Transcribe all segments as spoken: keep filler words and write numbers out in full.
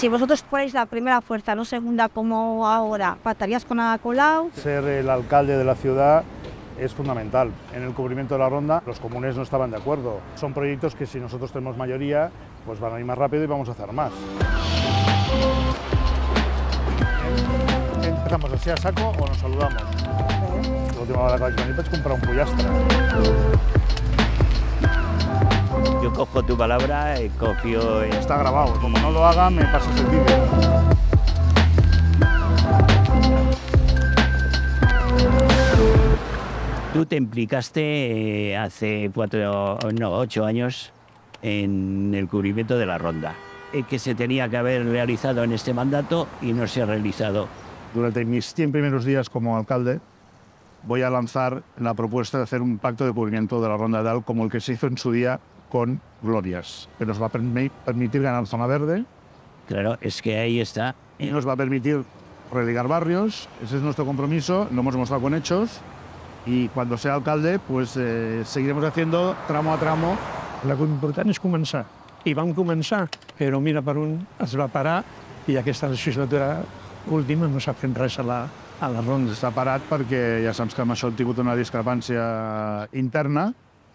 Si vosotros fuerais la primera fuerza, no segunda como ahora, ¿pactarías con Ada Colau? Ser el alcalde de la ciudad es fundamental. En el cubrimiento de la ronda los comunes no estaban de acuerdo. Son proyectos que si nosotros tenemos mayoría, pues van a ir más rápido y vamos a hacer más. ¿Empezamos así a saco o nos saludamos? La última vegada que vaig venir vaig comprar un pollastre. Yo cojo tu palabra y confío en... Está grabado, como no lo haga me pasas el vídeo. Tú te implicaste eh, hace cuatro, no, ocho años en el cubrimiento de la ronda, eh, que se tenía que haber realizado en este mandato y no se ha realizado. Durante mis cien primeros días como alcalde voy a lanzar la propuesta de hacer un pacto de cubrimiento de la ronda de Dalt como el que se hizo en su día con Glorias, que nos va a permitir ganar zona verde. Claro, es que ahí está. Y nos va a permitir religar barrios. Ese es nuestro compromiso, lo hemos demostrado con hechos. Y cuando sea alcalde, pues eh, seguiremos haciendo tramo a tramo. La important és començar. I vam començar, però mira per on es va parar i aquesta legislatura última no s'ha fet res a la, a la ronda. S'ha parat perquè ja saps que amb això hem tingut una discrepància interna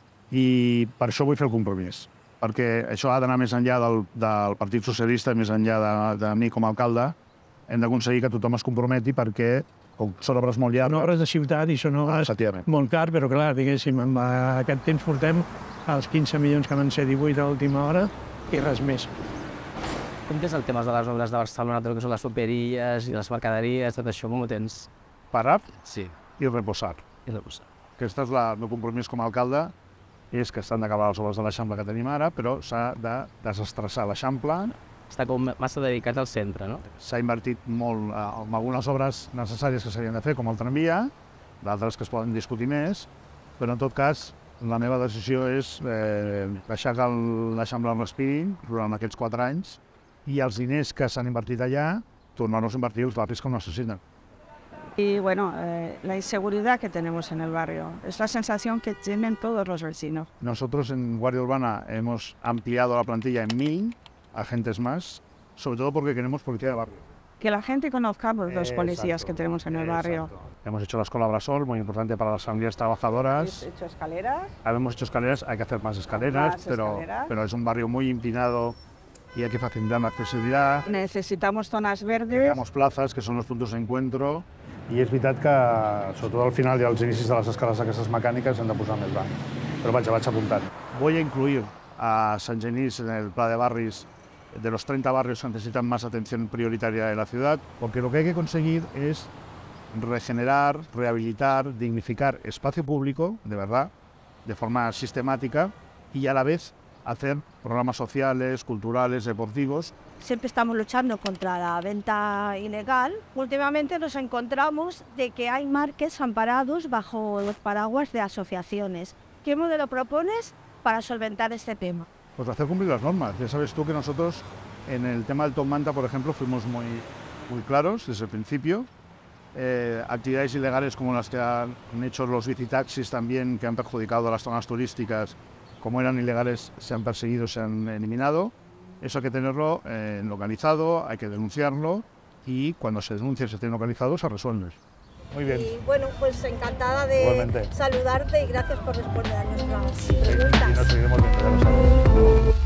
i per això vull fer el compromís. Perquè això ha d'anar més enllà del, del Partit Socialista, més enllà de, de mi com a alcalde. Hem d'aconseguir que tothom es comprometi perquè són obres molt llargues. Són obres de ciutat i són obres molt car, però clar, diguéssim, en aquest temps portem els quinze milions que van ser divuit a l'última hora i res més. Com tens el tema de les obres de Barcelona, tot el que són les superilles i les mercaderies, tot això, com ho tens? Parar sí. i reposar. I reposar. Aquest és el meu compromís com a alcalde, és que s'han d'acabar les obres de l'Eixample que tenim ara, però s'ha de desestressar l'Eixample. Està com massa dedicat al centre, no? S'ha invertit molt en algunes obres necessàries que s'havien de fer, com el tramvia, d'altres que es poden discutir més, però en tot cas la meva decisió és eh, deixar que l'Eixample respiri durant aquests quatre anys i els diners que s'han invertit allà tornar-los a invertir als barris que ho necessiten. Y bueno, eh, la inseguridad que tenemos en el barrio, es la sensación que tienen todos los vecinos. Nosotros en Guardia Urbana hemos ampliado la plantilla en mil agentes más, sobre todo porque queremos policía de barrio. Que la gente conozcamos los policías que tenemos en el barrio. Exacto. Hemos hecho la escuela Brasol, muy importante para las familias trabajadoras. Hemos hecho escaleras. Hemos hecho escaleras, hay que hacer más escaleras, Más pero, escaleras. pero es un barrio muy empinado y hay que facilitar la accesibilidad. Necesitamos zonas verdes. Tenemos plazas, que son los puntos de encuentro, i és veritat que, sobretot al final i als inicis de les escales aquestes mecàniques, hem de posar més bancs. Però vaja, vaig apuntant. Voy a incluir a Sant Genís en el pla de barris de los treinta barrios que necesitan más atención prioritaria de la ciudad, porque lo que hay que conseguir es regenerar, rehabilitar, dignificar espacio público, de verdad, de forma sistemática, y a la vez hacer programas sociales, culturales, deportivos. Siempre estamos luchando contra la venta ilegal. Últimamente nos encontramos de que hay marques amparados bajo los paraguas de asociaciones. ¿Qué modelo propones para solventar este tema? Pues hacer cumplir las normas. Ya sabes tú que nosotros en el tema del top manta, por ejemplo, fuimos muy, muy claros desde el principio. Eh, actividades ilegales como las que han hecho los bicitaxis también, que han perjudicado a las zonas turísticas, como eran ilegales, se han perseguido, se han eliminado. Eso hay que tenerlo eh, localizado, hay que denunciarlo y cuando se denuncia y se tiene localizado, se resuelve. Muy bien. Y bueno, pues encantada de Igualmente. saludarte y gracias por responder a nuestras preguntas. Y nos seguiremos viendo, ya lo sabes.